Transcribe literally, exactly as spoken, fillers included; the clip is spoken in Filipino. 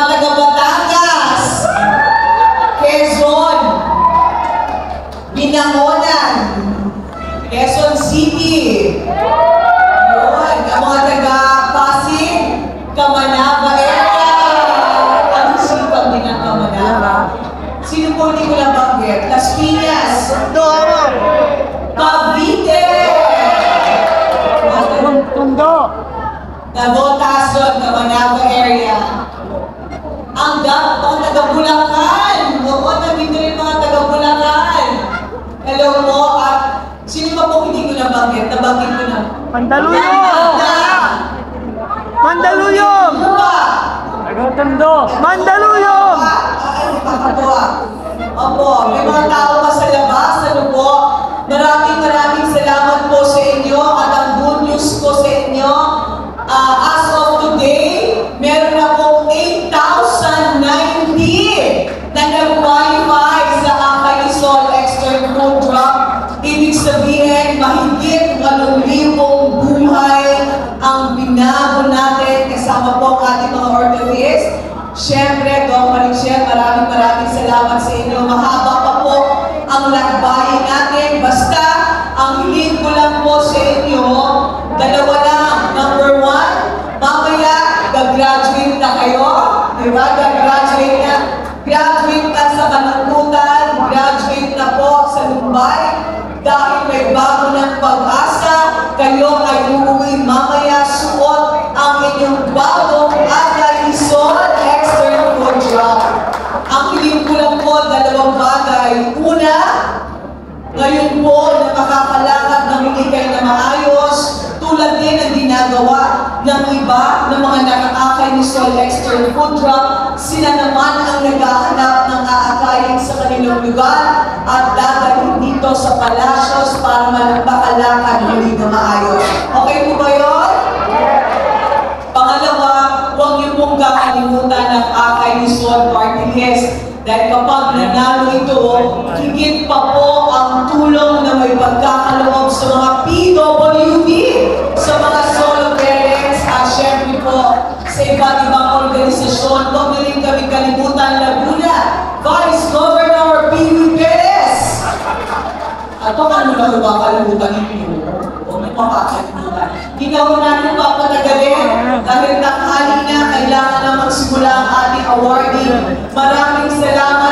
taga Batangas, Quezon, Binangonan, Quezon City, yun, ang mga taga Pasig, Kamanaba area. Ano sino pang din ang Kamanaba? Sino po hindi ko nabanggit? Las Piñas, Cavite, Navotason, Kamanaba area. Ang dap, mga taga Bulacan. Oo, nandito rin mga taga Bulacan. Hello po, at sino pa po hindi ko nabanggit? Nabanggit ko na. Mandaluyong! Mandaluyong! Mandaluyong! Ay, kakatuwa. Opo, may mga tao pa sa labas. Ano po? Maraming maraming salamat po sa inyo at ang good news po sa inyo. Uh, as of today, meron na po eight thousand ninety na nag-qualify sa Akay Sol Extra Food Drop. Ibig sabihin, mahigit walong libong buhay ang binago natin kasama po ang ating mga orthopedists. Siyempre, Doc Marichel, maraming maraming salamat sa inyo. Mahaba pa po ang lakbayin natin. Basta, ang hiling ko lang po sa inyo, dalawa lang. Number one, mamaya, gag-graduate na kayo. Diba? Gag-graduate na. Graduate na sa Kanangkutan, graduate na po sa Lumbay. Dahil may bago ng pag-asa, kayo ay uuwi mamaya, suot ang inyong bagong Akay Sol Extra Food Drop. Ang hiling ko lang po, dalawang bagay. Una, ngayon po na makakalakad ng ikay na maayos, tulad din ang ginagawa ng iba ng mga nakaakay ni Sol Extra Food Drop, sila naman ang naghahanap ng aakayin sa kanilang lugar at dadalhin dito sa Palacios para makalakad muli na maayos. Okay po ba yun? Pangalawa, huwag niyo pong kakalimutan ng Akay ni Sol Party List. Dahil kapag nanalo ito, higit pa po ang tulong na may pagkakaloob sa mga P W D, sa mga solo parents, at syempre po sa iba't ibang organisasyon. Huwag na rin kami kalimutan, Laguna, Vice Governor P W Perez. At kung ano na ba kalimutan ninyo? Huwag na makakalimutan. Ginawa natin papatagalin dahil tanghali na kailangan na magsimula ang ating awarding. Maraming salamat.